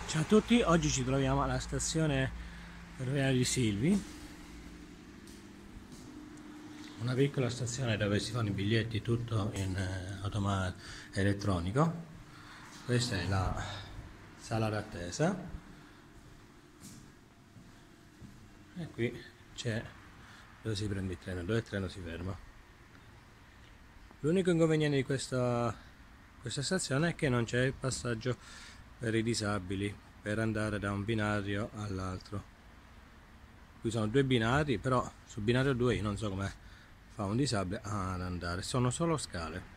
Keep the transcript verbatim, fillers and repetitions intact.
Ciao a tutti, oggi ci troviamo alla stazione ferroviaria di Silvi, una piccola stazione dove si fanno i biglietti tutto in eh, automa elettronico. Questa è la sala d'attesa e qui c'è dove si prende il treno, dove il treno si ferma. L'unico inconveniente di questa, questa stazione è che non c'è il passaggio per i disabili per andare da un binario all'altro. Qui sono due binari, però sul binario due io non so come fa un disabile ad andare, sono solo scale.